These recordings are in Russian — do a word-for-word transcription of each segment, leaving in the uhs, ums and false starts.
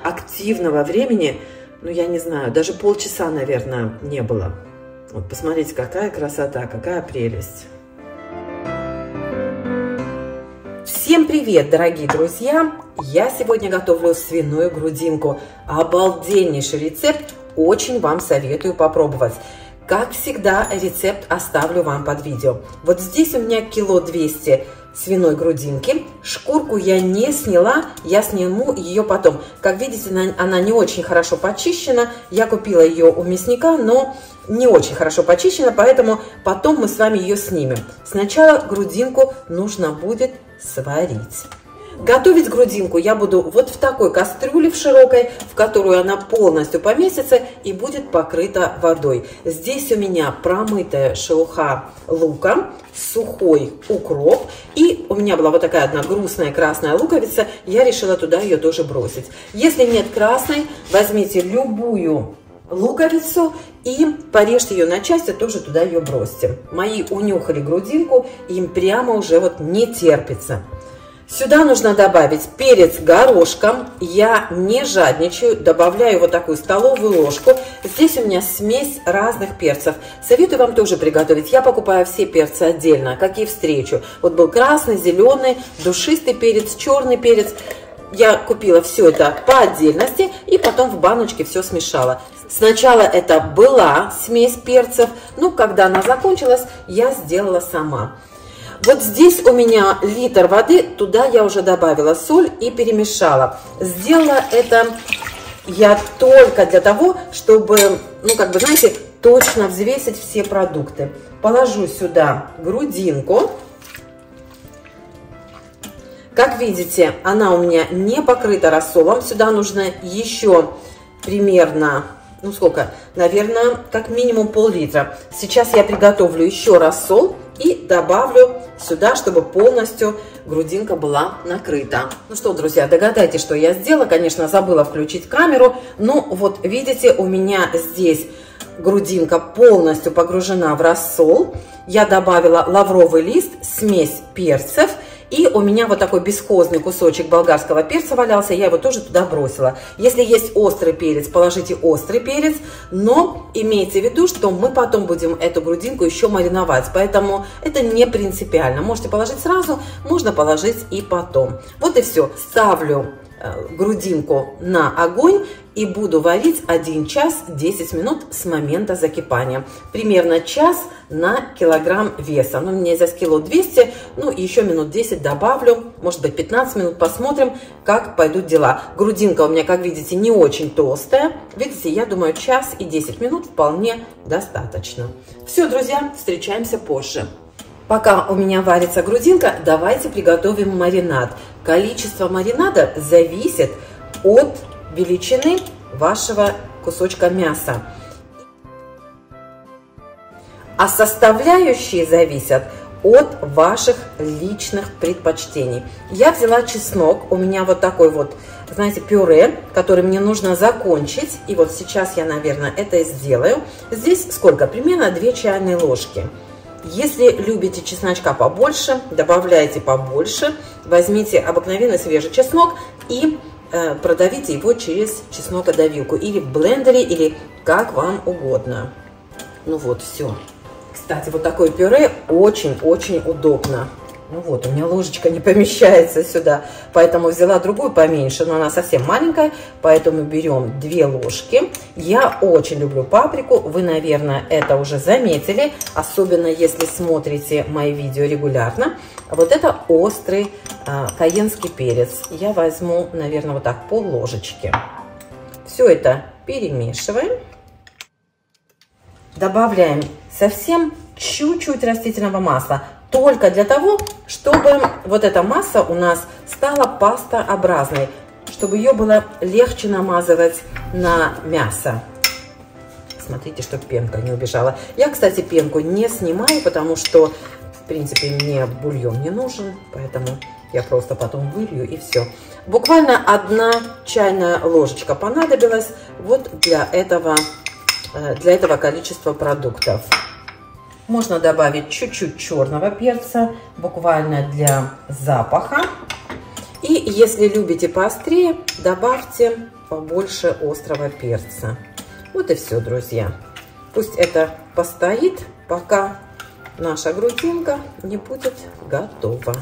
активного времени, ну, я не знаю, даже полчаса, наверное, не было. Вот посмотрите, какая красота, какая прелесть. Всем привет, дорогие друзья! Я сегодня готовлю свиную грудинку. Обалденнейший рецепт, очень вам советую попробовать. Как всегда, рецепт оставлю вам под видео. Вот здесь у меня кило двести свиной грудинки. Шкурку я не сняла, я сниму ее потом. Как видите, она не очень хорошо почищена. Я купила ее у мясника, но не очень хорошо почищена, поэтому потом мы с вами ее снимем. Сначала грудинку нужно будет сварить. Готовить грудинку я буду вот в такой кастрюле в широкой, в которую она полностью поместится и будет покрыта водой. Здесь у меня промытая шелуха лука, сухой укроп, и у меня была вот такая одна грустная красная луковица, я решила туда ее тоже бросить. Если нет красной, возьмите любую луковицу и порежьте ее на части, тоже туда ее бросьте. Мои унюхали грудинку, им прямо уже вот не терпится. Сюда нужно добавить перец горошком. Я не жадничаю, добавляю вот такую столовую ложку. Здесь у меня смесь разных перцев. Советую вам тоже приготовить. Я покупаю все перцы отдельно, какие встречу. Вот был красный, зеленый, душистый перец, черный перец. Я купила все это по отдельности и потом в баночке все смешала. Сначала это была смесь перцев, но когда она закончилась, я сделала сама. Вот здесь у меня литр воды, туда я уже добавила соль и перемешала. Сделала это я только для того, чтобы, ну как бы, знаете, точно взвесить все продукты. Положу сюда грудинку. Как видите, она у меня не покрыта рассолом. Сюда нужно еще примерно, ну сколько, наверное, как минимум пол-литра. Сейчас я приготовлю еще рассол и добавлю сюда, чтобы полностью грудинка была накрыта. Ну что, друзья, догадайтесь, что я сделала. Конечно, забыла включить камеру. Но вот видите, у меня здесь грудинка полностью погружена в рассол. Я добавила лавровый лист, смесь перцев. И у меня вот такой бесхозный кусочек болгарского перца валялся, я его тоже туда бросила. Если есть острый перец, положите острый перец, но имейте в виду, что мы потом будем эту грудинку еще мариновать, поэтому это не принципиально. Можете положить сразу, можно положить и потом. Вот и все. Ставлю грудинку на огонь и буду варить один час десять минут с момента закипания. Примерно час на килограмм веса. Ну, у меня здесь кило двести, ну, еще минут десять добавлю, может быть пятнадцать минут, посмотрим, как пойдут дела. Грудинка у меня, как видите, не очень толстая. Видите, я думаю, час и десять минут вполне достаточно. Все, друзья, встречаемся позже. Пока у меня варится грудинка, давайте приготовим маринад. Количество маринада зависит от величины вашего кусочка мяса. А составляющие зависят от ваших личных предпочтений. Я взяла чеснок, у меня вот такой вот, знаете, пюре, который мне нужно закончить. И вот сейчас я, наверное, это и сделаю. Здесь сколько? Примерно две чайные ложки. Если любите чесночка побольше, добавляйте побольше. Возьмите обыкновенный свежий чеснок и э, продавите его через чеснокодавилку. Или в блендере, или как вам угодно. Ну вот, все. Кстати, вот такое пюре очень-очень удобно. Ну вот, у меня ложечка не помещается сюда, поэтому взяла другую поменьше, но она совсем маленькая, поэтому берем две ложки. Я очень люблю паприку, вы, наверное, это уже заметили, особенно если смотрите мои видео регулярно. Вот это острый а, кайенский перец. Я возьму, наверное, вот так пол ложечки. Все это перемешиваем. Добавляем совсем чуть-чуть растительного масла. Только для того, чтобы вот эта масса у нас стала пастообразной, чтобы ее было легче намазывать на мясо. Смотрите, чтобы пенка не убежала. Я, кстати, пенку не снимаю, потому что, в принципе, мне бульон не нужен, поэтому я просто потом вылью и все. Буквально одна чайная ложечка понадобилась вот для этого, для этого количества продуктов. Можно добавить чуть-чуть черного перца, буквально для запаха. И если любите поострее, добавьте побольше острого перца. Вот и все, друзья. Пусть это постоит, пока наша грудинка не будет готова.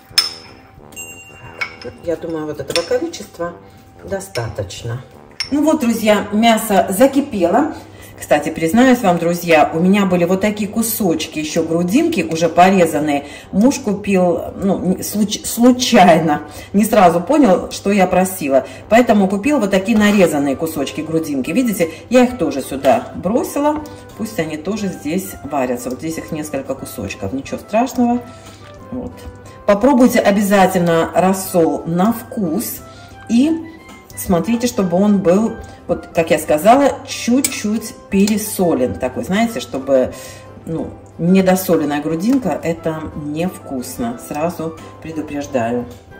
Я думаю, вот этого количества достаточно. Ну вот, друзья, мясо закипело. Кстати, признаюсь вам, друзья, у меня были вот такие кусочки еще грудинки, уже порезанные. Муж купил, ну, случ случайно, не сразу понял, что я просила. Поэтому купил вот такие нарезанные кусочки грудинки. Видите, я их тоже сюда бросила. Пусть они тоже здесь варятся. Вот здесь их несколько кусочков, ничего страшного. Вот. Попробуйте обязательно рассол на вкус. И смотрите, чтобы он был, вот как я сказала, чуть-чуть пересолен. Такой, знаете, чтобы, ну, недосоленная грудинка, это невкусно. Сразу предупреждаю.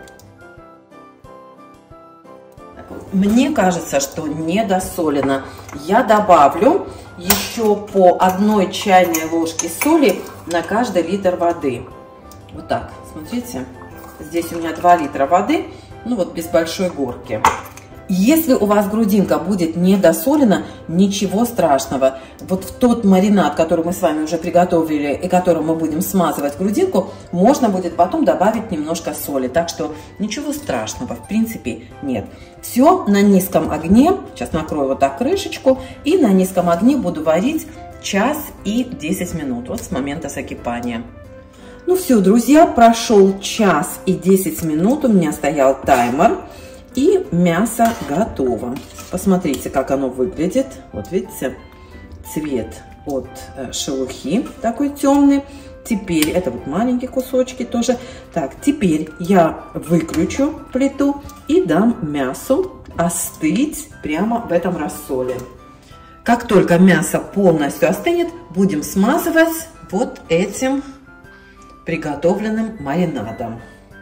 Мне кажется, что недосолено. Я добавлю еще по одной чайной ложке соли на каждый литр воды. Вот так, смотрите. Здесь у меня два литра воды, ну вот без большой горки. Если у вас грудинка будет недосолена, ничего страшного. Вот в тот маринад, который мы с вами уже приготовили и которым мы будем смазывать грудинку, можно будет потом добавить немножко соли. Так что ничего страшного в принципе нет. Все на низком огне. Сейчас накрою вот так крышечку. И на низком огне буду варить час и десять минут. Вот с момента закипания. Ну все, друзья, прошел час и десять минут. У меня стоял таймер. И мясо готово. Посмотрите, как оно выглядит. Вот видите, цвет от шелухи такой темный. Теперь, это вот маленькие кусочки тоже. Так, теперь я выключу плиту и дам мясу остыть прямо в этом рассоле. Как только мясо полностью остынет, будем смазывать вот этим приготовленным маринадом.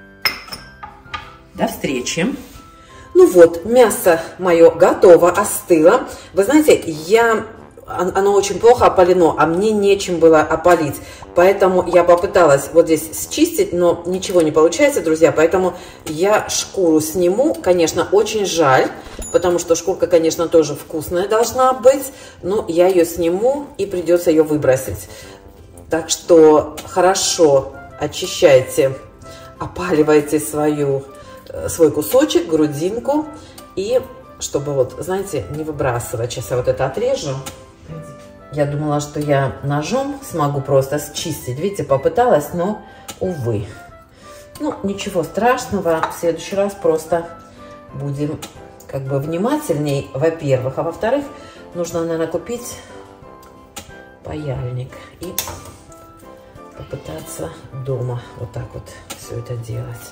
До встречи! Ну вот, мясо мое готово, остыло. Вы знаете, я, оно очень плохо опалено, а мне нечем было опалить. Поэтому я попыталась вот здесь счистить, но ничего не получается, друзья. Поэтому я шкуру сниму. Конечно, очень жаль, потому что шкурка, конечно, тоже вкусная должна быть. Но я ее сниму и придется ее выбросить. Так что хорошо очищайте, опаливайте свою... свой кусочек, грудинку, и чтобы вот, знаете, не выбрасывать. Сейчас я вот это отрежу. Я думала, что я ножом смогу просто счистить. Видите, попыталась, но, увы. Ну, ничего страшного. В следующий раз просто будем как бы внимательней, во-первых. А во-вторых, нужно, наверное, купить паяльник и попытаться дома вот так вот все это делать.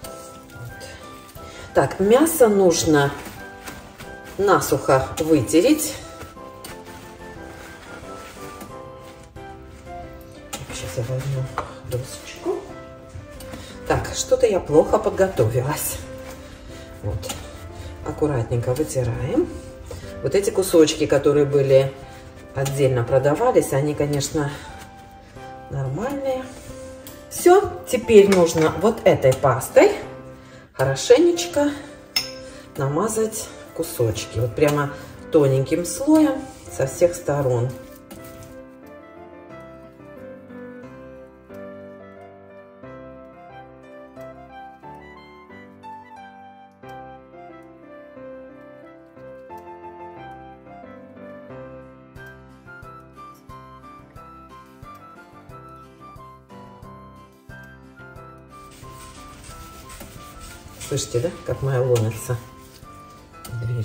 Так, мясо нужно насухо вытереть. Сейчас я возьму досочку. Так, что-то я плохо подготовилась. Вот, аккуратненько вытираем. Вот эти кусочки, которые были отдельно продавались, они, конечно, нормальные. Все, теперь нужно вот этой пастой хорошенечко намазать кусочки. Вот прямо тоненьким слоем со всех сторон. Слышите, да, как моя ломится дверь?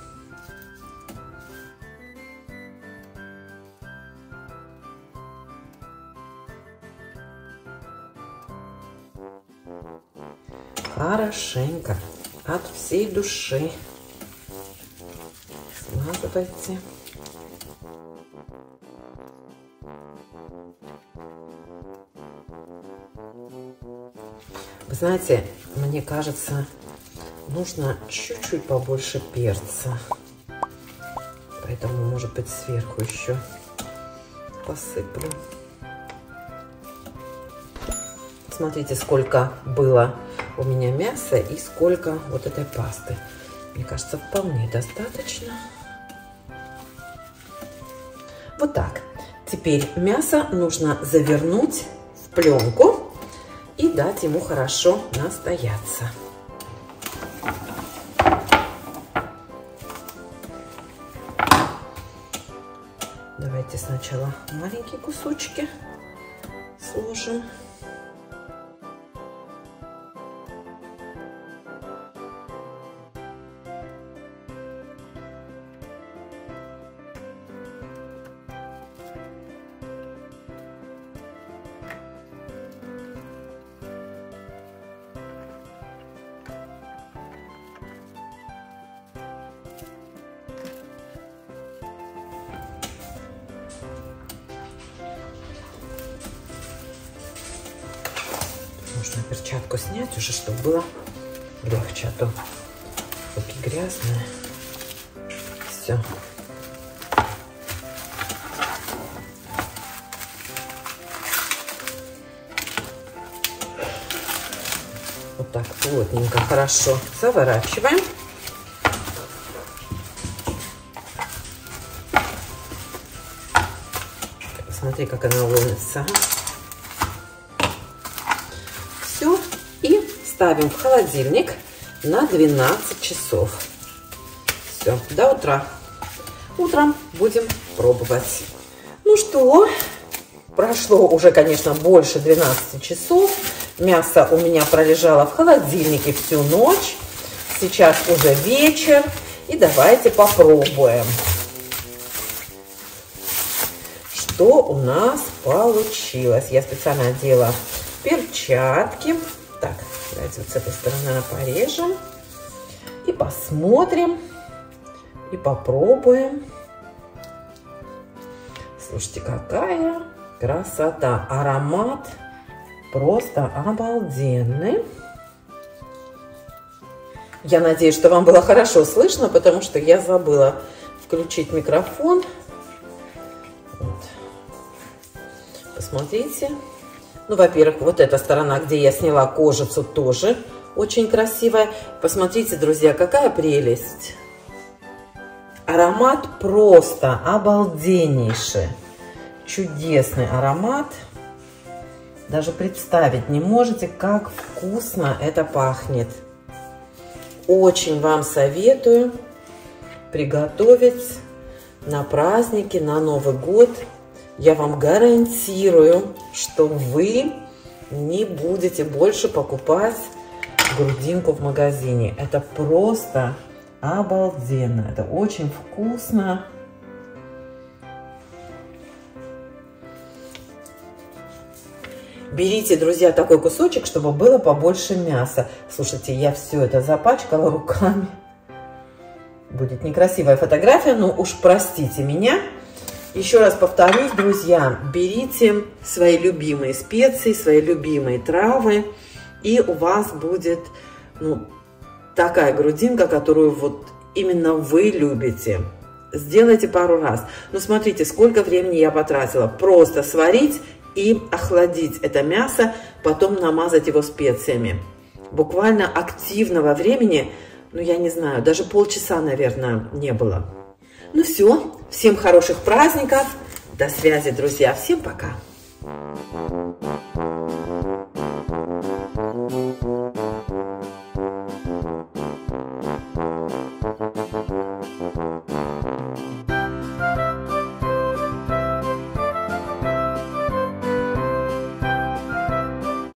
Хорошенько, от всей души смазывайте. Вы знаете, мне кажется, нужно чуть-чуть побольше перца. Поэтому, может быть, сверху еще посыплю. Смотрите, сколько было у меня мяса и сколько вот этой пасты. Мне кажется, вполне достаточно. Вот так. Теперь мясо нужно завернуть в пленку и дать ему хорошо настояться. Давайте сначала маленькие кусочки сложим. Можно перчатку снять уже, чтобы было легче, а то руки грязные. Все. Вот так плотненько, хорошо заворачиваем. Смотри, как она ловится. Все. И ставим в холодильник на двенадцать часов. Все, до утра. Утром будем пробовать. Ну что, прошло уже, конечно, больше двенадцати часов. Мясо у меня пролежало в холодильнике всю ночь. Сейчас уже вечер. И давайте попробуем, что у нас получилось. Я специально одела перчатки. Так, давайте вот с этой стороны порежем. И посмотрим. И попробуем. Слушайте, какая красота. Аромат просто обалденный. Я надеюсь, что вам было хорошо слышно, потому что я забыла включить микрофон. Вот. Посмотрите. Ну, во-первых, вот эта сторона, где я сняла кожицу, тоже очень красивая. Посмотрите, друзья, какая прелесть. Аромат просто обалденнейший. Чудесный аромат. Даже представить не можете, как вкусно это пахнет. Очень вам советую приготовить на праздники, на Новый год. Я вам гарантирую, что вы не будете больше покупать грудинку в магазине. Это просто обалденно. Это очень вкусно. Берите, друзья, такой кусочек, чтобы было побольше мяса. Слушайте, я все это запачкала руками. Будет некрасивая фотография, но уж простите меня. Еще раз повторюсь, друзья, берите свои любимые специи, свои любимые травы, и у вас будет, ну, такая грудинка, которую вот именно вы любите. Сделайте пару раз. Ну, смотрите, сколько времени я потратила. Просто сварить и охладить это мясо, потом намазать его специями. Буквально активного времени, ну, я не знаю, даже полчаса, наверное, не было. Ну все, всем хороших праздников, до связи, друзья, всем пока.